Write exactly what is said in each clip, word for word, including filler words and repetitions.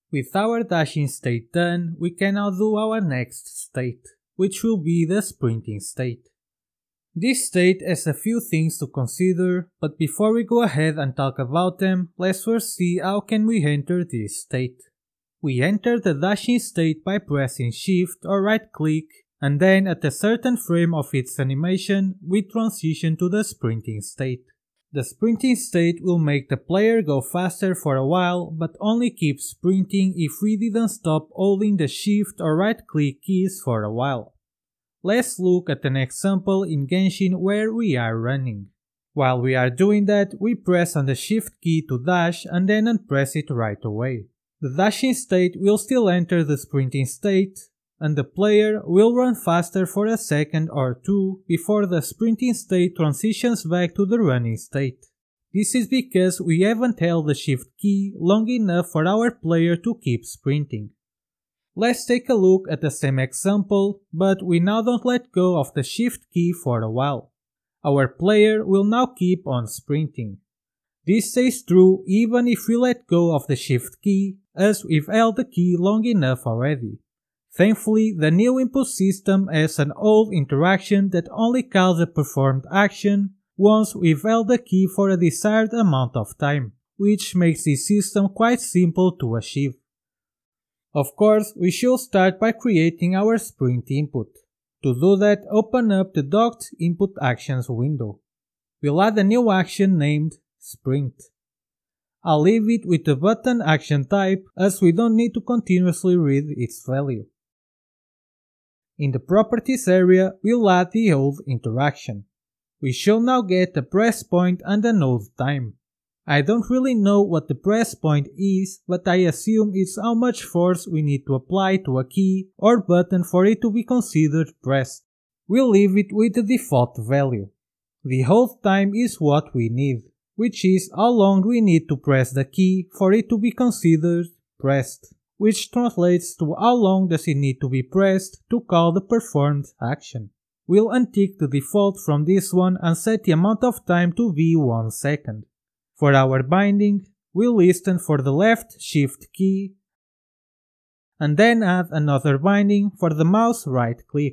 With our dashing state done, we can now do our next state, which will be the sprinting state. This state has a few things to consider, but before we go ahead and talk about them, let's first see how can we enter this state. We enter the dashing state by pressing Shift or right click, and then at a certain frame of its animation, we transition to the sprinting state. The sprinting state will make the player go faster for a while, but only keep sprinting if we didn't stop holding the Shift or right click keys for a while. Let's look at an example in Genshin where we are running. While we are doing that, we press on the Shift key to dash and then unpress it right away. The dashing state will still enter the sprinting state, and the player will run faster for a second or two before the sprinting state transitions back to the running state. This is because we haven't held the Shift key long enough for our player to keep sprinting. Let's take a look at the same example, but we now don't let go of the Shift key for a while. Our player will now keep on sprinting. This stays true even if we let go of the Shift key, as we've held the key long enough already. Thankfully, the new input system has an old interaction that only calls a performed action once we've held the key for a desired amount of time, which makes this system quite simple to achieve. Of course, we should start by creating our sprint input. To do that, open up the Docked Input Actions window. We'll add a new action named Sprint. I'll leave it with the button action type as we don't need to continuously read its value. In the Properties area, we'll add the hold interaction. We shall now get a press point and a hold time. I don't really know what the press point is, but I assume it's how much force we need to apply to a key or button for it to be considered pressed. We'll leave it with the default value. The hold time is what we need, which is how long we need to press the key for it to be considered pressed, which translates to how long does it need to be pressed to call the performed action. We'll untick the default from this one and set the amount of time to be one second. For our binding, we'll listen for the left Shift key and then add another binding for the mouse right click.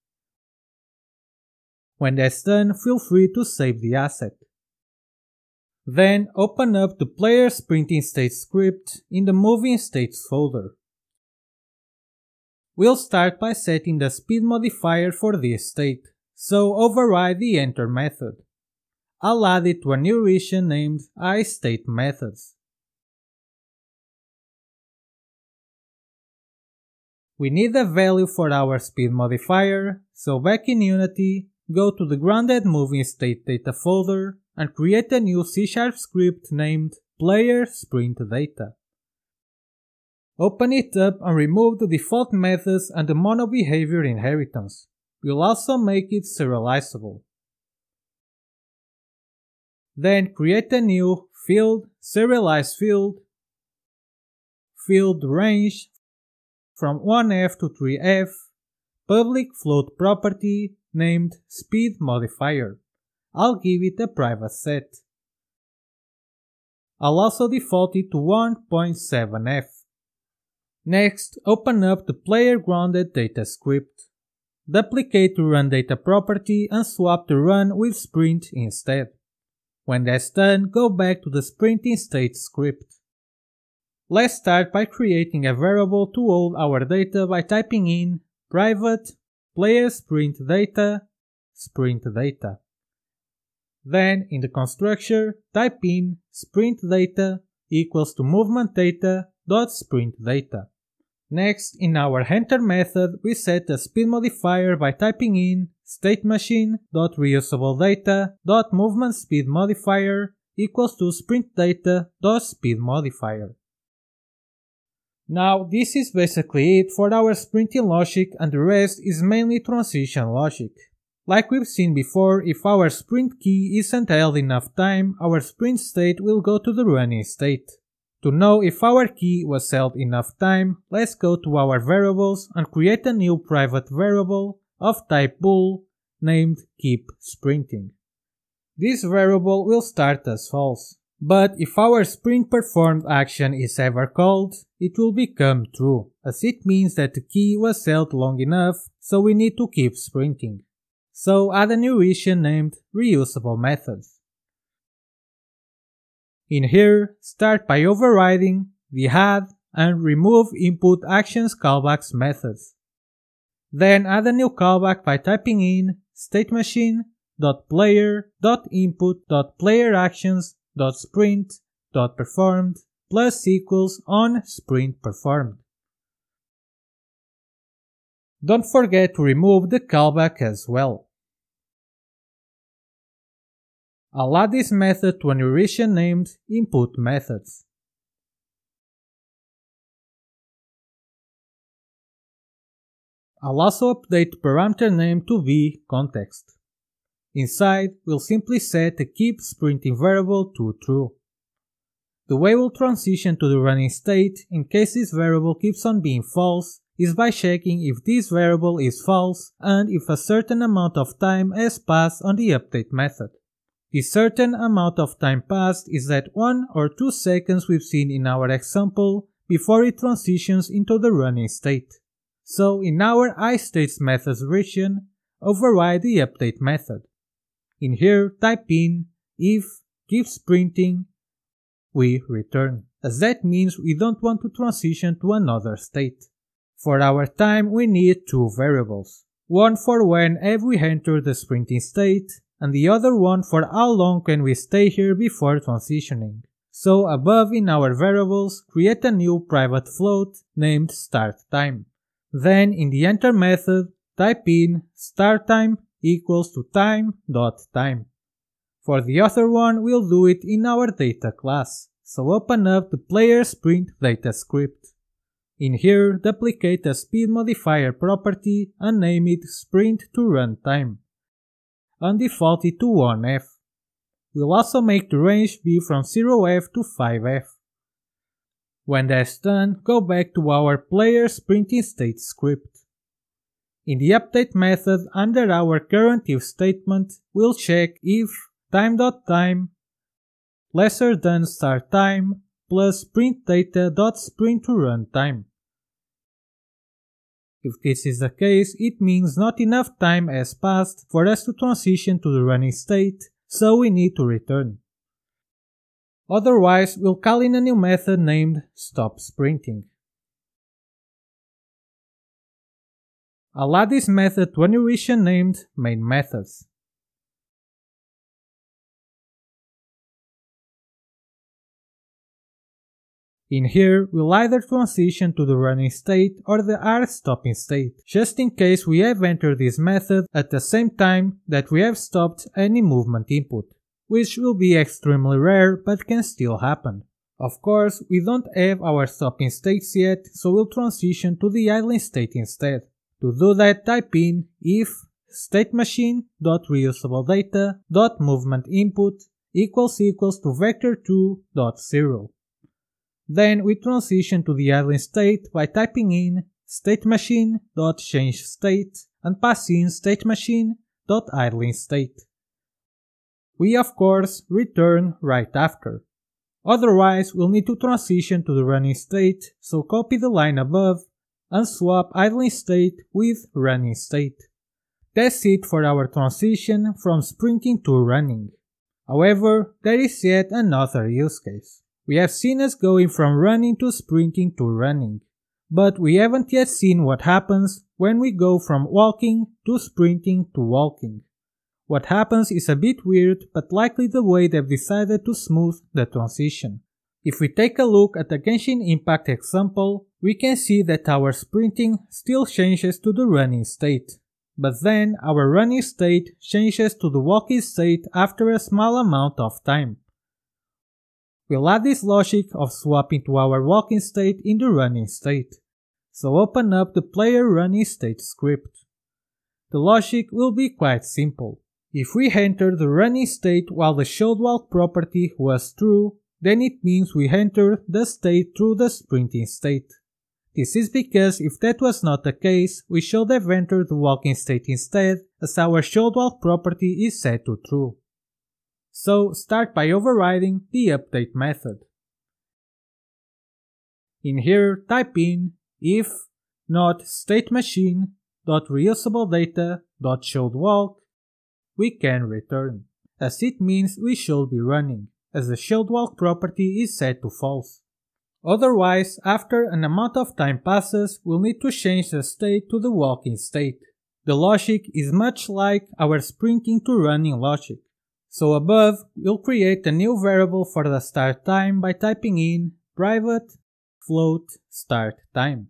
When that's done, feel free to save the asset. Then open up the player sprinting state script in the moving states folder. We'll start by setting the speed modifier for this state, so override the enter method. I'll add it to a new region named iStateMethods. We need a value for our speed modifier, so back in Unity, go to the grounded moving state data folder and create a new C sharp script named player sprint data. Open it up and remove the default methods and the mono behavior inheritance. We'll also make it serializable. Then create a new field, serialize field, field range from one F to three F, public float property named speed modifier. I'll give it a private set. I'll also default it to one point seven F. Next, open up the player grounded data script. Duplicate the run data property and swap the run with sprint instead. When that's done, go back to the sprinting state script. Let's start by creating a variable to hold our data by typing in private player sprint data sprint data. Then in the constructor, type in sprint data equals to movement data dot sprint data. Next, in our enter method, we set the speed modifier by typing in statemachine.reusabledata.movementSpeedModifier equals to sprintData.speedModifier. Now, this is basically it for our sprinting logic, and the rest is mainly transition logic. Like we've seen before, if our sprint key isn't held enough time, our sprint state will go to the running state. To know if our key was held enough time, let's go to our variables and create a new private variable of type bool named keep sprinting. This variable will start as false, But if our sprint performed action is ever called, it will become true, as it means that the key was held long enough, so we need to keep sprinting. So add a new issue named reusable methods. In here, start by overriding the add and remove input actions callbacks methods. Then add a new callback by typing in statemachine.player.input.playerActions.sprint.performed plus equals on sprint performed. Don't forget to remove the callback as well. I'll add this method to an issue named input methods. I'll also update parameter name to be context. Inside, we'll simply set the keep sprinting variable to true. The way we'll transition to the running state in case this variable keeps on being false is by checking if this variable is false and if a certain amount of time has passed on the update method. The certain amount of time passed is that one or two seconds we've seen in our example before it transitions into the running state. So in our iStates methods region, override the update method. In here, type in if keep sprinting, we return, as that means we don't want to transition to another state. For our time, we need two variables, one for whenever we enter the sprinting state, and the other one for how long can we stay here before transitioning. So above in our variables, create a new private float named start time. Then in the enter method, type in start time equals to time.time. For the other one, we'll do it in our data class, so open up the player sprint data script. In here, duplicate the speed modifier property and name it sprint to runtime, and default it to one F. We'll also make the range be from zero F to five F. When that's done, go back to our player sprinting state script. In the update method under our current if statement, we'll check if time.time lesser than start time plus sprint data.sprint to runtime. If this is the case, it means not enough time has passed for us to transition to the running state, so we need to return. Otherwise, we'll call in a new method named stopSprinting. I'll add this method to a new issue named mainMethods. In here, we'll either transition to the running state or the hard stopping state, just in case we have entered this method at the same time that we have stopped any movement input, which will be extremely rare but can still happen. Of course, we don't have our stopping states yet, so we'll transition to the idling state instead. To do that, type in if statemachine.reusabledata.movementInput equals equals to vector two dot zero. Then we transition to the idling state by typing in statemachine.changeState and pass in statemachine.idlingState. We of course return right after. Otherwise, we'll need to transition to the running state, so copy the line above and swap idling state with running state. That's it for our transition from sprinting to running. However, there is yet another use case. We have seen us going from running to sprinting to running, but we haven't yet seen what happens when we go from walking to sprinting to walking. What happens is a bit weird, but likely the way they've decided to smooth the transition. If we take a look at the Genshin Impact example, we can see that our sprinting still changes to the running state, but then our running state changes to the walking state after a small amount of time. We'll add this logic of swapping to our walking state in the running state, so open up the player running state script. The logic will be quite simple. If we enter the running state while the showedWalk property was true, then it means we entered the state through the sprinting state. This is because if that was not the case, we should have entered the walking state instead, as our showedWalk property is set to true. So start by overriding the update method. In here, type in if not stateMachine.reusableData.shouldWalk, we can return, as it means we should be running, as the shouldWalk property is set to false. Otherwise, after an amount of time passes, we'll need to change the state to the walking state. The logic is much like our sprinting to running logic. So above, we'll create a new variable for the start time by typing in private float start time.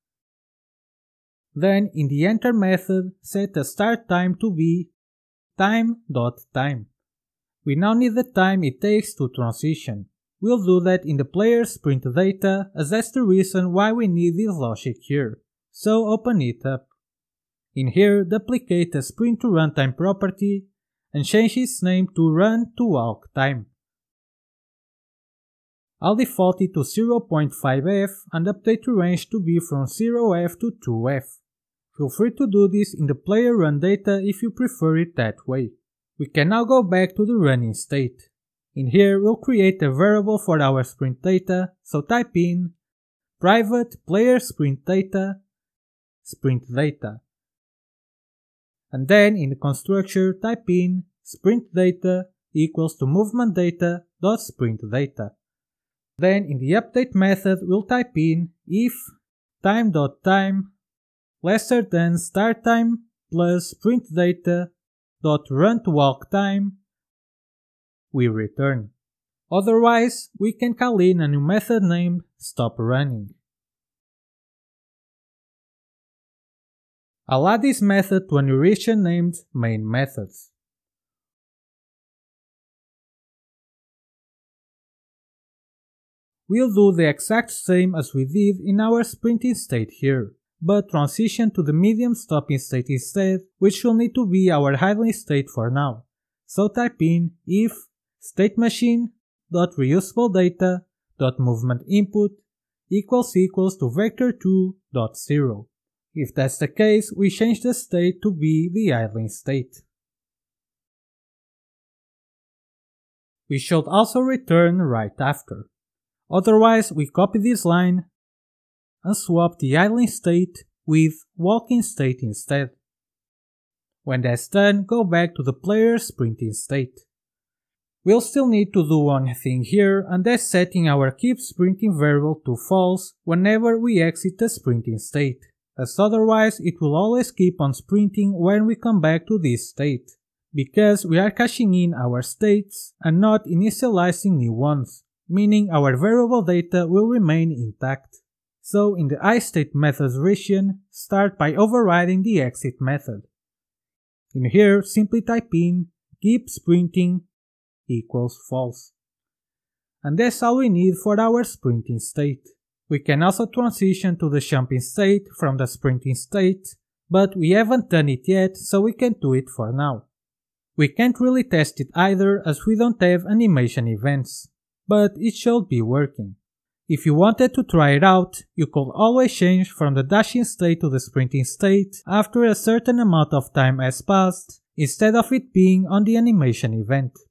Then in the enter method, set the start time to be time.time. We now need the time it takes to transition. We'll do that in the player sprint data, as that's the reason why we need this logic here. So open it up. In here, duplicate the sprint to runtime property and change its name to run to walk time. I'll default it to zero point five F and update the range to be from zero F to two F. Feel free to do this in the player run data if you prefer it that way. We can now go back to the running state. In here, we'll create a variable for our sprint data, so type in private player sprint data sprint data. And then in the constructor, type in sprint data equals to movement data dot sprint data. Then in the update method, we'll type in if time.time lesser than start time plus sprint data dot run to walk time, we return. Otherwise, we can call in a new method named stop running. I'll add this method to an iteration named main methods. We'll do the exact same as we did in our sprinting state here, but transition to the medium stopping state instead, which will need to be our idling state for now. So type in if stateMachine.reusableData.movementInput equals equals to vector two dot zero. If that's the case, we change the state to be the idling state. We should also return right after. Otherwise, we copy this line and swap the idling state with walking state instead. When that's done, go back to the player sprinting state. We'll still need to do one thing here, and that's setting our keep sprinting variable to false whenever we exit the sprinting state, as otherwise it will always keep on sprinting when we come back to this state, because we are caching in our states and not initializing new ones, meaning our variable data will remain intact. So in the iState methods region, start by overriding the exit method. In here, simply type in keep sprinting equals false. And that's all we need for our sprinting state. We can also transition to the jumping state from the sprinting state, but we haven't done it yet, so we can do it for now. We can't really test it either, as we don't have animation events, but it should be working. If you wanted to try it out, you could always change from the dashing state to the sprinting state after a certain amount of time has passed, instead of it being on the animation event.